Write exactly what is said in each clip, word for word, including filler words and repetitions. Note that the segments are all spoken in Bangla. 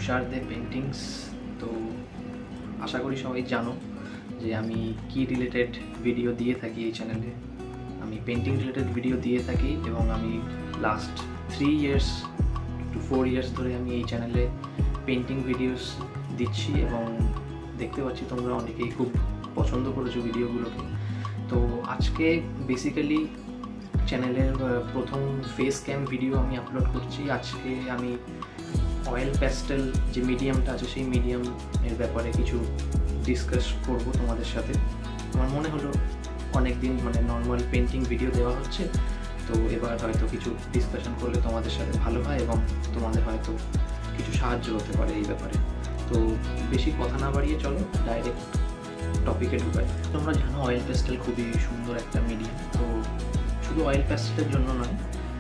তুষার দে পেন্টিংস। তো আশা করি সবাই জানো যে আমি কি রিলেটেড ভিডিও দিয়ে থাকি এই চ্যানেলে। আমি পেন্টিং রিলেটেড ভিডিও দিয়ে থাকি এবং আমি last three years to four years ধরে আমি এই চ্যানেলে পেন্টিং ভিডিওস দিচ্ছি এবং দেখতে পাচ্ছি তোমরা অনেকেই খুব পছন্দ করেছো ভিডিওগুলোকে। তো আজকে বেসিক্যালি চ্যানেলের প্রথম ফেস ক্যাম ভিডিও আমি আপলোড করছি। আজকে আমি অয়েল প্যাস্টেল যে মিডিয়ামটা আছে সেই মিডিয়ামের ব্যাপারে কিছু ডিসকাস করব তোমাদের সাথে। আমার মনে হলো অনেক দিন মানে নর্মাল পেন্টিং ভিডিও দেওয়া হচ্ছে, তো এবার হয়তো কিছু ডিসকাশন করলে তোমাদের সাথে ভালো হয় এবং তোমাদের হয়তো কিছু সাহায্য হতে পারে এই ব্যাপারে। তো বেশি কথা না বাড়িয়ে চলো ডাইরেক্ট টপিকে ঢুকাই। তোমরা জানো অয়েল প্যাস্টেল খুবই সুন্দর একটা মিডিয়াম। তো শুধু অয়েল প্যাস্টেলের জন্য নয়,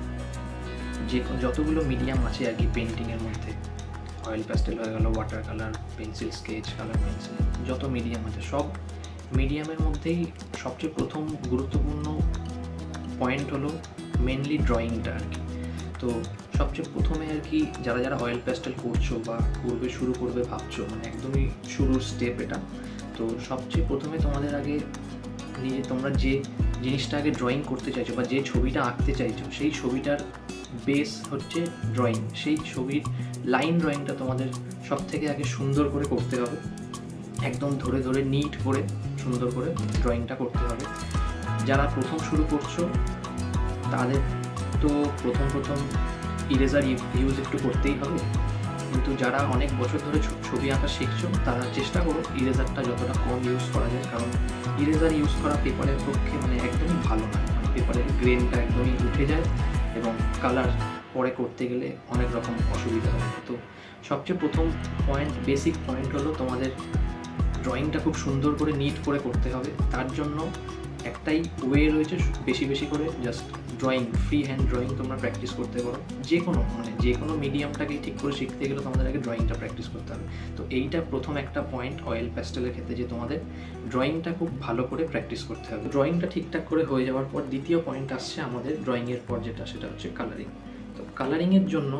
যে যতগুলো মিডিয়াম আছে আর কি পেন্টিংয়ের মধ্যে, অয়েল প্যাস্টেল হয়ে গেল, water colour, pencil sketch, colour pencil, যত মিডিয়াম আছে সব মিডিয়ামের মধ্যেই সবচেয়ে প্রথম গুরুত্বপূর্ণ পয়েন্ট হলো মেনলি ড্রয়িংটা আর কি। তো সবচেয়ে প্রথমে আর কি যারা যারা অয়েল প্যাস্টেল করছো বা করবে, শুরু করবে ভাবছো, মানে একদমই শুরুর স্টেপ এটা। তো সবচেয়ে প্রথমে তোমাদের আগে নিজে তোমরা যে জিনিসটা আগে ড্রয়িং করতে চাইছো বা যে ছবিটা আঁকতে চাইছো সেই ছবিটার বেস হচ্ছে ড্রয়িং। সেই ছবির লাইন ড্রয়িংটা তোমাদের সব থেকে আগে সুন্দর করে করতে হবে, একদম ধরে ধরে নিট করে সুন্দর করে ড্রয়িংটা করতে হবে। যারা প্রথম শুরু করছো তাদের তো প্রথম প্রথম ইরেজার ইউজ একটু করতেই হবে, কিন্তু যারা অনেক বছর ধরে ছবি আঁকা শিখছো তারা চেষ্টা করো ইরেজারটা যতটা কম ইউজ করা যায়, কারণ ইরেজার ইউজ করা পেপারের পক্ষে মানে একদমই ভালো নয়। মানে পেপারের গ্রেনটা একদমই উঠে যায় এবং কালার পরে করতে গেলে অনেক রকম অসুবিধা হয়। তো সবচেয়ে প্রথম পয়েন্ট, বেসিক পয়েন্ট হলো তোমাদের ড্রয়িংটা খুব সুন্দর করে নিট করে করতে হবে। তার জন্য একটাই ওয়ে রয়েছে, বেশি বেশি করে just drawing, free hand drawing তোমরা প্র্যাকটিস করতে পারো। যে কোনো মানে যে কোনো মিডিয়ামটাকে ঠিক করে শিখতে গেলে তোমাদের আগে ড্রয়িংটা প্র্যাকটিস করতে হবে। তো এইটা প্রথম একটা পয়েন্ট অয়েল প্যাস্টেলের ক্ষেত্রে, যে তোমাদের ড্রয়িংটা খুব ভালো করে প্র্যাকটিস করতে হবে। ড্রয়িংটা ঠিকঠাক করে হয়ে যাওয়ার পর দ্বিতীয় পয়েন্ট আসছে আমাদের ড্রয়িংয়ের পর, যেটা সেটা হচ্ছে কালারিং। তো কালারিংয়ের জন্য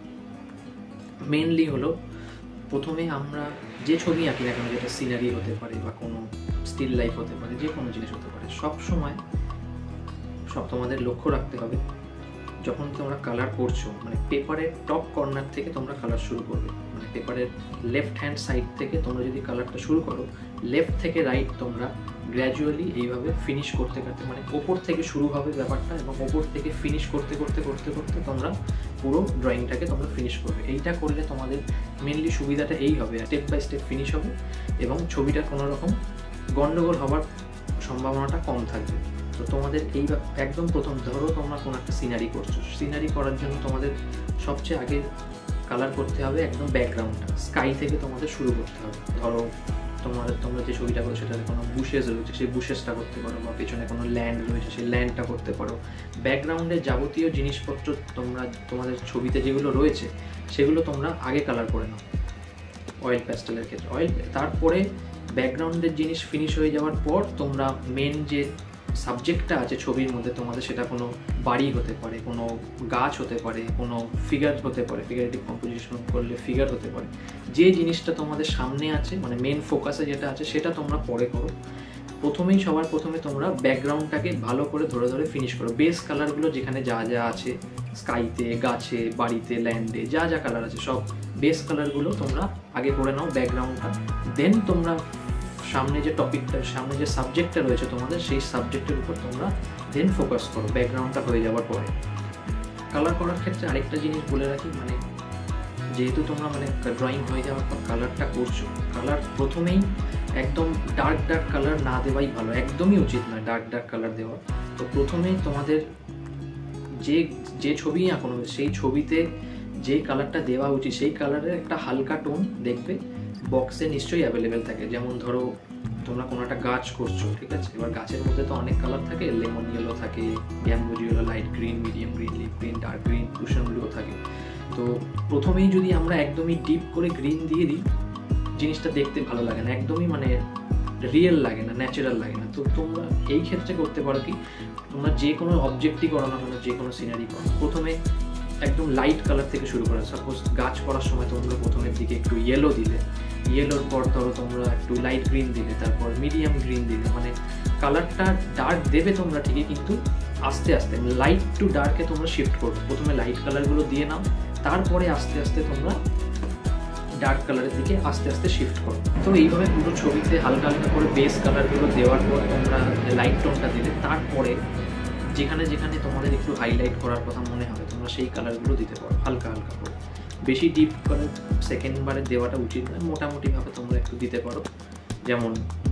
মেনলি হলো প্রথমে আমরা যে ছবি আঁকি না কেন, যেটা সিনারি হতে পারে বা কোনো স্টিল লাইফ হতে পারে, যে কোনো জিনিস হতে পারে, সব সময় সব তোমাদের লক্ষ্য রাখতে হবে যখন তোমরা কালার করছো, মানে পেপারের টপ কর্নার থেকে তোমরা কালার শুরু করবে। মানে পেপারের লেফট হ্যান্ড সাইড থেকে তোমরা যদি কালারটা শুরু করো, লেফট থেকে রাইট তোমরা গ্র্যাজুয়ালি এইভাবে ফিনিশ করতে করতে, মানে ওপর থেকে শুরু হবে ব্যাপারটা এবং ওপর থেকে ফিনিশ করতে করতে করতে করতে তোমরা পুরো ড্রয়িংটাকে তোমরা ফিনিশ করবে। এইটা করলে তোমাদের মেনলি সুবিধাটা এই হবে, স্টেপ বাই স্টেপ ফিনিশ হবে এবং ছবিটা কোনো রকম গন্ডগোল হওয়ার সম্ভাবনাটা কম থাকবে। তো তোমাদের এই একদম প্রথম ধরো তোমরা কোনো একটা সিনারি করছো, সিনারি করার জন্য তোমাদের সবচেয়ে আগে কালার করতে হবে একদম ব্যাকগ্রাউন্ডটা, স্কাই থেকে তোমাদের শুরু করতে হবে। ধরো তোমাদের তোমরা যে ছবিটা করো সেটাতে কোনো বুশেস রয়েছে, সেই বুশেসটা করতে পারো, বা পেছনে কোনো ল্যান্ড রয়েছে সেই ল্যান্ডটা করতে পারো। ব্যাকগ্রাউন্ডের যাবতীয় জিনিসপত্র তোমরা তোমাদের ছবিতে যেগুলো রয়েছে সেগুলো তোমরা আগে কালার করে নাও অয়েল প্যাস্টেলের ক্ষেত্রে। অয়েল তারপরে ব্যাকগ্রাউন্ডের জিনিস ফিনিশ হয়ে যাওয়ার পর তোমরা মেন যে সাবজেক্টটা আছে ছবির মধ্যে, তোমাদের সেটা কোনো বাড়ি হতে পারে, কোনো গাছ হতে পারে, কোনো ফিগার হতে পারে, ফিগারেটিভ কম্পোজিশন করলে ফিগার হতে পারে। যে জিনিসটা তোমাদের সামনে আছে, মানে মেন ফোকাসে যেটা আছে সেটা তোমরা পরে করো। প্রথমেই সবার প্রথমে তোমরা ব্যাকগ্রাউন্ডটাকে ভালো করে ধরে ধরে ফিনিশ করো। বেস কালারগুলো যেখানে যা যা আছে, স্কাইতে, গাছে, বাড়িতে, ল্যান্ডে যা যা কালার আছে সব বেস কালারগুলো তোমরা আগে করে নাও ব্যাকগ্রাউন্ডটা। দেন তোমরা সামনে যে টপিকটা, সামনে যে সাবজেক্টটা রয়েছে তোমাদের, সেই সাবজেক্টের উপর তোমরা দেন ফোকাস করো ব্যাকগ্রাউন্ডটা হয়ে যাওয়ার পরে। কালার করার ক্ষেত্রে আরেকটা জিনিস বলে রাখি, মানে যেহেতু তোমরা মানে ড্রয়িং হয়ে যাওয়ার পর কালারটা করছো, কালার প্রথমেই একদম ডার্ক ডার্ক কালার না দেওয়াই ভালো, একদমই উচিত নয় ডার্ক ডার্ক কালার দেওয়া। তো প্রথমে তোমাদের যে যে ছবি আঁকো সেই ছবিতে যে কালারটা দেওয়া উচিত সেই কালারের একটা হালকা টোন দেখবে বক্সে নিশ্চয়ই অ্যাভেলেবেল থাকে। যেমন ধরো তোমরা কোনো একটা গাছ করছো, ঠিক আছে, এবার গাছের মধ্যে তো অনেক কালার থাকে, লেমন ইয়েলো থাকে, bamboo yellow, light green, medium green, leaf green, dark green, Prussian ব্লুও থাকে। তো প্রথমেই যদি আমরা একদমই ডিপ করে গ্রিন দিয়ে দিই, জিনিসটা দেখতে ভালো লাগে না, একদমই মানে রিয়েল লাগে না, ন্যাচারাল লাগে না। তো তোমরা এই ক্ষেত্রে করতে পারো কি, তোমরা যে কোনো অবজেক্টই করো না কেন, যে কোনো সিনারি করো, প্রথমে একদম লাইট কালার থেকে শুরু করে। সাপোজ গাছ করার সময় তোমরা প্রথমের দিকে একটু ইয়েলো দিলে, ইয়েলোর পর ধরো তোমরা একটু লাইট গ্রিন দিলে, তারপর মিডিয়াম গ্রিন দিলে, মানে কালারটা ডার্ক দেবে তোমরা ঠিকই, কিন্তু আস্তে আস্তে লাইট টু ডার্কে তোমরা শিফট করবে। প্রথমে লাইট কালারগুলো দিয়ে নাও, তারপরে আস্তে আস্তে তোমরা ডার্ক কালারের দিকে আস্তে আস্তে শিফট করো। তো এইভাবে পুরো ছবিতে হালকা হালকা করে বেস কালারগুলো দেওয়ার পর তোমরা লাইট টোনটা দিলে, তারপরে যেখানে যেখানে তোমাদের একটু হাইলাইট করার কথা মনে হবে তোমরা সেই কালারগুলো দিতে পারো হালকা হালকা করে। বেশি ডিপ করে সেকেন্ড বারে দেওয়াটা উচিত নয়, মোটামুটিভাবে তোমরা একটু দিতে পারো। যেমন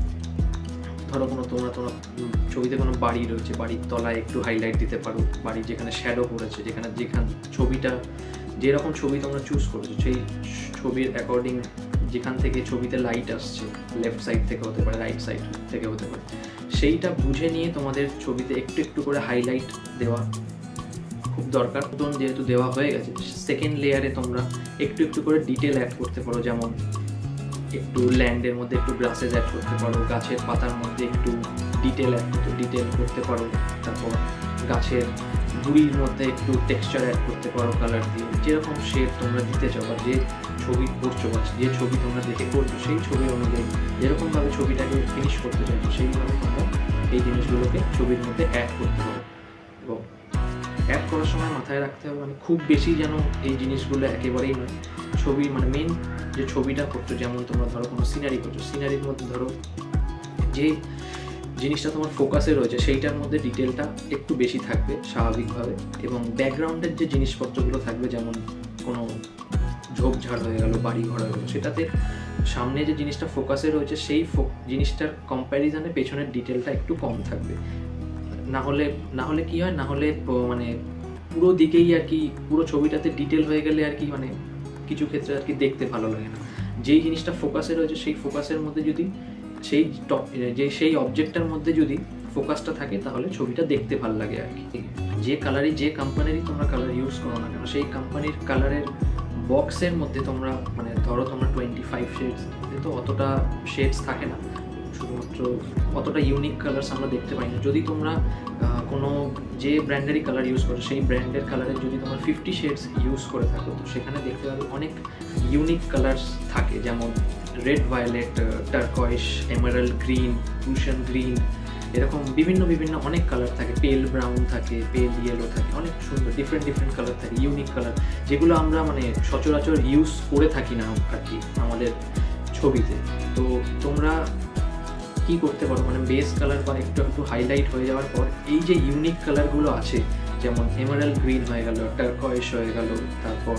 ধরো কোনো তোমরা তোমার ছবিতে কোনো বাড়ি রয়েছে, বাড়ির তলায় একটু হাইলাইট দিতে পারো, বাড়ির যেখানে শ্যাডো পড়েছে, যেখানে যেখানে ছবিটা যেরকম ছবি তোমরা চুজ করেছো সেই ছবির অ্যাকর্ডিং যেখান থেকে ছবিতে লাইট আসছে, লেফট সাইড থেকে হতে পারে, রাইট সাইড থেকে হতে পারে, সেইটা বুঝে নিয়ে তোমাদের ছবিতে একটু একটু করে হাইলাইট দেওয়া খুব দরকার। টোন যেহেতু দেওয়া হয়ে গেছে, সেকেন্ড লেয়ারে তোমরা একটু একটু করে ডিটেল অ্যাড করতে পারো। যেমন একটু ল্যান্ডের মধ্যে একটু গ্রাসেস অ্যাড করতে পারো, গাছের পাতার মধ্যে একটু ডিটেল অ্যাড করতে ডিটেল করতে পারো, তারপর গাছের গুড়ির মধ্যে একটু টেক্সচার অ্যাড করতে পারো কালার দিয়ে। যেরকম শেড তোমরা দিতে চাও বা যে ছবি করছো বা যে ছবি তোমরা দেখে করছো সেই ছবি অনুযায়ী যেরকমভাবে ছবিটাকে ফিনিশ করতে চাইছো সেইভাবে তোমরা এই জিনিসগুলোকে ছবির মধ্যে অ্যাড করতে পারো। এবং অ্যাড করার সময় মাথায় রাখতে হবে মানে খুব বেশি যেন এই জিনিসগুলো একেবারেই নয়। ছবি মানে মেন যে ছবিটা করছো, যেমন তোমরা ধরো কোনো সিনারি করছো, সিনারির মধ্যে ধরো যে জিনিসটা তোমার ফোকাসে রয়েছে সেইটার মধ্যে ডিটেলটা একটু বেশি থাকবে স্বাভাবিকভাবে। এবং ব্যাকগ্রাউন্ডের যে জিনিসপত্রগুলো থাকবে, যেমন কোনো ঝোপঝাড় হয়ে গেল, বাড়ি ঘর হয়ে গেল, সেটাতে সামনে যে জিনিসটা ফোকাসে রয়েছে সেই জিনিসটার কম্প্যারিজনে পেছনের ডিটেলটা একটু কম থাকবে। না হলে না হলে কী হয়, না হলে মানে পুরো দিকেই আর কি পুরো ছবিটাতে ডিটেল হয়ে গেলে আর কি মানে কিছু ক্ষেত্রে আর কি দেখতে ভালো লাগে না। যেই জিনিসটা ফোকাসে রয়েছে সেই ফোকাসের মধ্যে যদি সেই টপ যে সেই অবজেক্টটার মধ্যে যদি ফোকাসটা থাকে তাহলে ছবিটা দেখতে ভালো লাগে আর কি। যে কালারই যে কোম্পানিরই তোমরা কালার ইউজ করো না কেন, সেই কোম্পানির কালারের বক্সের মধ্যে তোমরা মানে ধরো তোমরা টোয়েন্টি ফাইভ শেডস, তো অতটা শেডস থাকে না, শুধুমাত্র অতটা ইউনিক কালার্স আমরা দেখতে পাই না। যদি তোমরা কোনো যে ব্র্যান্ডেরই কালার ইউজ করো সেই ব্র্যান্ডের কালারের যদি তোমরা ফিফটি শেডস ইউজ করে থাকো, তো সেখানে দেখতে পাবে অনেক ইউনিক কালার্স থাকে। যেমন red violet, turquoise, emerald green, Prussian green, এরকম বিভিন্ন বিভিন্ন অনেক কালার থাকে। পেল ব্রাউন থাকে, পেল ইয়েলো থাকে, অনেক সুন্দর ডিফারেন্ট ডিফারেন্ট কালার থাকে, ইউনিক কালার, যেগুলো আমরা মানে সচরাচর ইউজ করে থাকি না আর কি আমাদের ছবিতে। তো তোমরা কী করতে পারো, মানে বেস কালার বা একটু একটু হাইলাইট হয়ে যাওয়ার পর এই যে ইউনিক কালারগুলো আছে, যেমন এমারাল্ড গ্রিন হয়ে গেল, টার্কয়েশ হয়ে গেল, তারপর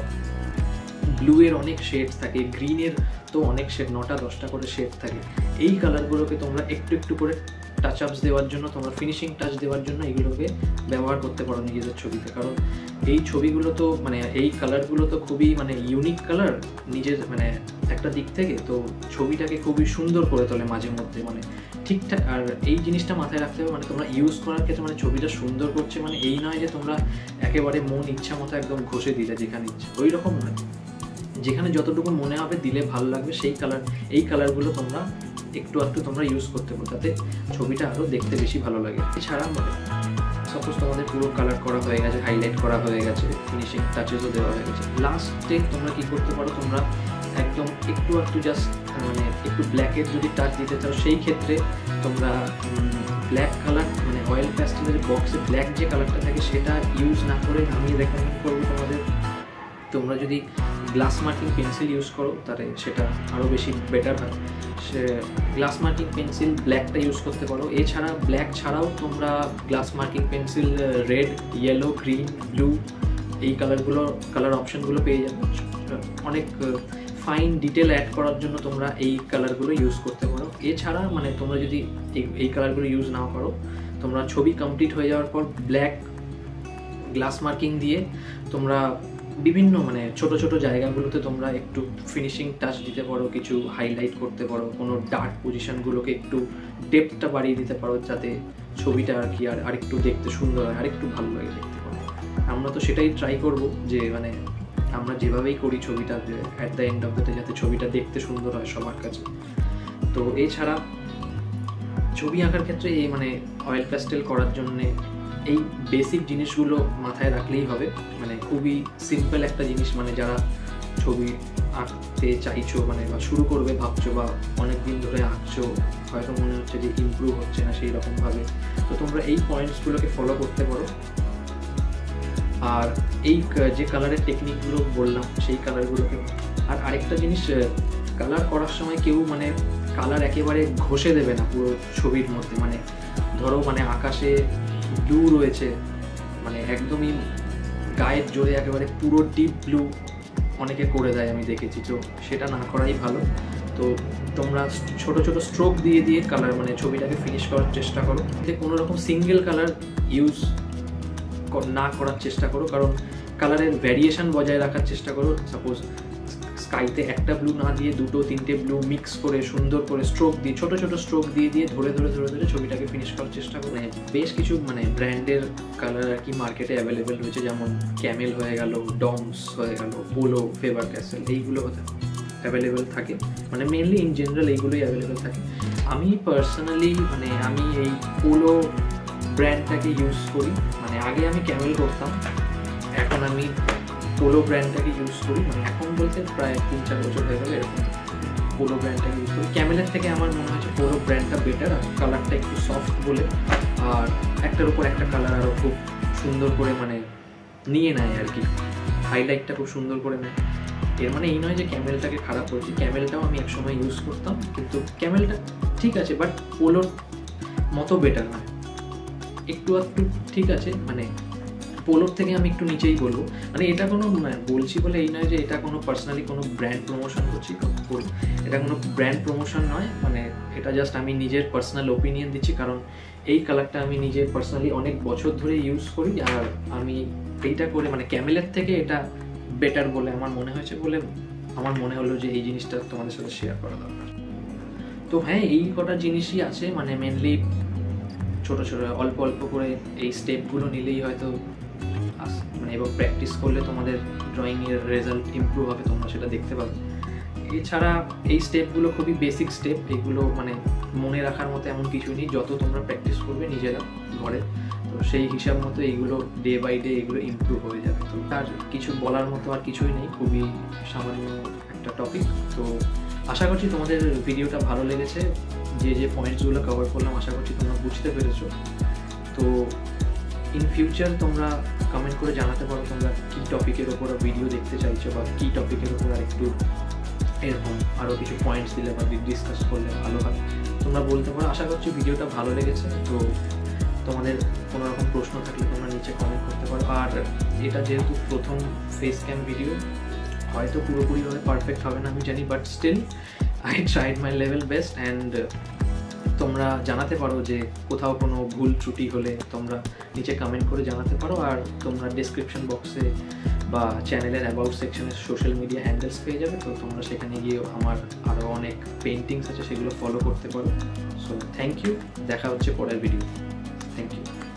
ব্লু এর অনেক শেডস থাকে, গ্রিনের তো অনেক শেড, নটা দশটা করে শেড থাকে। এই কালারগুলোকে তোমরা একটু একটু করে টাচ আপস দেওয়ার জন্য, তোমরা ফিনিশিং টাচ দেওয়ার জন্য এইগুলোকে ব্যবহার করতে পারো নিজেদের ছবিতে। কারণ এই ছবিগুলো তো মানে এই কালারগুলো তো খুবই মানে ইউনিক কালার নিজের মানে একটা দিক থেকে, তো ছবিটাকে খুবই সুন্দর করে তোলে মাঝে মধ্যে মানে ঠিকঠাক। আর এই জিনিসটা মাথায় রাখতে হবে, মানে তোমরা ইউজ করার ক্ষেত্রে মানে ছবিটা সুন্দর করছে মানে এই নয় যে তোমরা একেবারে মন ইচ্ছা মতো একদম ঘষে দিলে যেখানে ইচ্ছা, ওই রকম নয়। যেখানে যতটুকু মনে হবে দিলে ভালো লাগবে সেই কালার, এই কালারগুলো তোমরা একটু একটু তোমরা ইউজ করতে পারো, তাতে ছবিটা আরও দেখতে বেশি ভালো লাগে। এছাড়া মানে সাপোজ তোমাদের পুরো কালার করা হয়ে গেছে, হাইলাইট করা হয়ে গেছে, ফিনিশিং টাচেসও দেওয়া হয়ে গেছে, লাস্টে তোমরা কী করতে পারো, তোমরা একদম একটু একটু জাস্ট মানে একটু ব্ল্যাকের যদি টাচ দিতে চাও সেই ক্ষেত্রে তোমরা ব্ল্যাক কালার মানে অয়েল প্যাস্টেলের বক্সে ব্ল্যাক যে কালারটা থাকে সেটা ইউজ না করে আমি রেকমেন্ড করবো তোমাদের, তোমরা যদি গ্লাস মার্কিং পেন্সিল ইউজ করো তাহলে সেটা আরও বেশি বেটার হয়। সে গ্লাস মার্কিং পেন্সিল ব্ল্যাকটা ইউজ করতে পারো। এছাড়া ব্ল্যাক ছাড়াও তোমরা glass marking pencil red, yellow, green, blue এই কালারগুলো কালার অপশানগুলো পেয়ে যাবে। অনেক ফাইন ডিটেল অ্যাড করার জন্য তোমরা এই কালারগুলো ইউজ করতে পারো। এছাড়া মানে তোমরা যদি এই কালারগুলো ইউজ নাও করো, তোমরা ছবি কমপ্লিট হয়ে যাওয়ার পর ব্ল্যাক গ্লাস মার্কিং দিয়ে তোমরা বিভিন্ন মানে ছোট ছোট জায়গাগুলোতে তোমরা একটু ফিনিশিং টাচ দিতে পারো, কিছু হাইলাইট করতে পারো, কোনো ডার্ক পজিশনগুলোকে একটু ডেপথটা বাড়িয়ে দিতে পারো যাতে ছবিটা আর কি আর আরেকটু দেখতে সুন্দর হয়, আরেকটু ভালো লাগে দেখতে পারো। আমরা তো সেটাই ট্রাই করব যে মানে আমরা যেভাবেই করি ছবিটা at the end of the day যাতে ছবিটা দেখতে সুন্দর হয় সবার কাছে। তো এছাড়া ছবি আঁকার ক্ষেত্রে এই মানে অয়েল প্যাস্টেল করার জন্যে এই বেসিক জিনিসগুলো মাথায় রাখলেই হবে, মানে খুবই সিম্পল একটা জিনিস, মানে যারা ছবি আঁকতে চাইছো মানে বা শুরু করবে ভাবছো বা অনেক দিন ধরে আঁকছো, হয়তো মনে হচ্ছে যে ইমপ্রুভ হচ্ছে না সেই রকমভাবে, তো তোমরা এই পয়েন্টসগুলোকে ফলো করতে পারো। আর এই যে কালারের টেকনিকগুলো বললাম সেই কালারগুলোকে, আর আরেকটা জিনিস, কালার করার সময় কেউ মানে কালার একেবারে ঘষে দেবে না পুরো ছবির মধ্যে, মানে ধরো মানে আকাশে ব্লু রয়েছে, মানে একদমই গায়ের জোরে একেবারে পুরো ডিপ ব্লু অনেকে করে দেয় আমি দেখেছি, তো সেটা না করাই ভালো। তো তোমরা ছোট ছোট স্ট্রোক দিয়ে দিয়ে কালার মানে ছবিটাকে ফিনিশ করার চেষ্টা করো, এতে কোনো রকম সিঙ্গেল কালার ইউজ না করার চেষ্টা করো, কারণ কালারের ভ্যারিয়েশন বজায় রাখার চেষ্টা করো। সাপোজ স্কাইতে একটা ব্লু না দিয়ে দুটো তিনটে ব্লু মিক্স করে সুন্দর করে স্ট্রোক দিয়ে ছোটো ছোটো স্ট্রোক দিয়ে দিয়ে ধরে ধরে ধরে ধরে ছবিটাকে ফিনিশ করার চেষ্টা করো। বেশ কিছু মানে ব্র্যান্ডের কালার আর কি মার্কেটে অ্যাভেলেবেল রয়েছে, যেমন ক্যামেল হয়ে গেল, ডমস হয়ে গেল, পোলো, ফেবার ক্যাসেল, এইগুলো হতে অ্যাভেলেবেল থাকে, মানে মেনলি ইন জেনারেল এইগুলোই অ্যাভেলেবেল থাকে। আমি পার্সোনালি মানে আমি এই পোলো ব্র্যান্ডটাকে ইউজ করি, মানে আগে আমি ক্যামেল করতাম, এখন আমি পোলো ব্র্যান্ডটাকে ইউজ করি, মানে এখন বলতে প্রায় তিন চার বছর হয়ে গেলে এরকম পোলো ব্র্যান্ডটাকে ইউজ করি। ক্যামেলের থেকে আমার মনে হয়েছে পোলো ব্র্যান্ডটা বেটার, আর কালারটা একটু সফট বলে, আর একটার উপর একটা কালার আরও খুব সুন্দর করে মানে নিয়ে নেয় আর কি, হাইলাইটটা খুব সুন্দর করে নেয়। এর মানে এই নয় যে ক্যামেলটাকে খারাপ করছি, ক্যামেলটাও আমি একসময় ইউজ করতাম, কিন্তু ক্যামেলটা ঠিক আছে বাট পোলোর মতো বেটার নয়, একটু একটু ঠিক আছে, মানে পোলোর থেকে আমি একটু নিচেই বলবো। মানে এটা কোনো বলছি বলে এই নয় যে এটা কোনো পার্সোনালি কোনো ব্র্যান্ড প্রমোশন করছি, এটা কোনো ব্র্যান্ড প্রমোশন নয়, মানে এটা জাস্ট আমি নিজের পার্সোনাল ওপিনিয়ন দিচ্ছি, কারণ এই কালারটা আমি নিজে পার্সোনালি অনেক বছর ধরে ইউজ করি, আর আমি এইটা করে মানে ক্যামেলের থেকে এটা বেটার বলে আমার মনে হয়েছে বলে আমার মনে হলো যে এই জিনিসটা তোমাদের সাথে শেয়ার করা দরকার। তো হ্যাঁ, এই কটা জিনিসই আছে, মানে মেনলি ছোটো ছোটো অল্প অল্প করে এই স্টেপগুলো নিলেই হয়তো মানে এবং প্র্যাকটিস করলে তোমাদের ড্রয়িংয়ের রেজাল্ট ইমপ্রুভ হবে, তোমরা সেটা দেখতে পাবে। এছাড়া এই স্টেপগুলো খুবই বেসিক স্টেপ, এগুলো মানে মনে রাখার মতো এমন কিছু নেই, যত তোমরা প্র্যাকটিস করবে নিজেরা ঘরে, তো সেই হিসাব মতো এইগুলো ডে বাই ডে এগুলো ইমপ্রুভ হয়ে যাবে। তো তার কিছু বলার মতো আর কিছুই নেই, খুবই সামান্য একটা টপিক। তো আশা করছি তোমাদের ভিডিওটা ভালো লেগেছে, যে যে পয়েন্টসগুলো কভার করলাম আশা করছি তোমরা বুঝতে পেরেছো। তো ইন ফিউচার তোমরা কমেন্ট করে জানাতে পারো তোমরা কী টপিকের ওপর ভিডিও দেখতে চাইছো, বা কী টপিকের ওপর আর একটু এরকম আরও কিছু পয়েন্টস দিলে বা ডিসকাস করলে ভালো হয়, তোমরা বলতে পারো। আশা করছি ভিডিওটা ভালো লেগেছে। তো তোমাদের কোনো রকম প্রশ্ন থাকলে তোমরা নিচে কমেন্ট করতে পারো। আর এটা যেহেতু প্রথম ফেস ক্যাম ভিডিও, হয়তো পুরোপুরিভাবে পারফেক্ট হবে না আমি জানি, but still I tried my level best. And তোমরা জানাতে পারো যে কোথাও কোনো ভুল ত্রুটি হলে তোমরা নিচে কমেন্ট করে জানাতে পারো। আর তোমরা ডেসক্রিপশন বক্সে বা চ্যানেলের অ্যাবাউট সেকশনে সোশ্যাল মিডিয়া হ্যান্ডেলস পেয়ে যাবে, তো তোমরা সেখানে গিয়ে আমার আরও অনেক পেন্টিংস আছে সেগুলো ফলো করতে পারো। সো থ্যাংক ইউ, দেখা হচ্ছে পরের ভিডিও। Thank you.